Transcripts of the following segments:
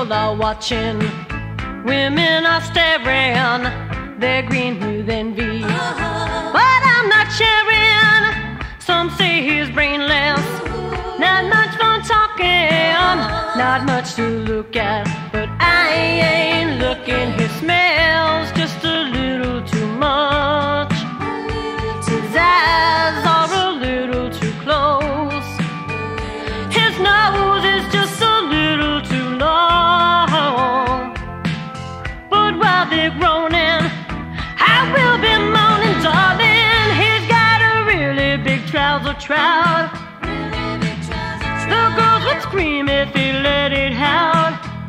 people are watching, women are staring, they're green with envy. But I'm not sharing. Some say he's brainless, not much fun talking, not much to look at. But I ain't looking, he smells just a little too much. His eyes are a little too close, his nose is just a little too long. But while they're groaning, I will be moaning, darling. He's got a really big trouser trout. The girls would scream if he let it out.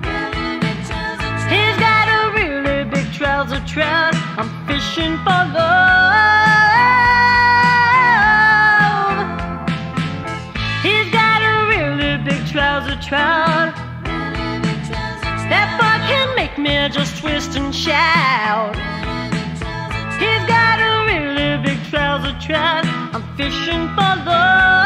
He's got a really big trouser trout. I'm fishing for love. He's got a really big trouser trout. That boy can make me just twist and shout. He's got a really big trouser trout. I'm fishing for love.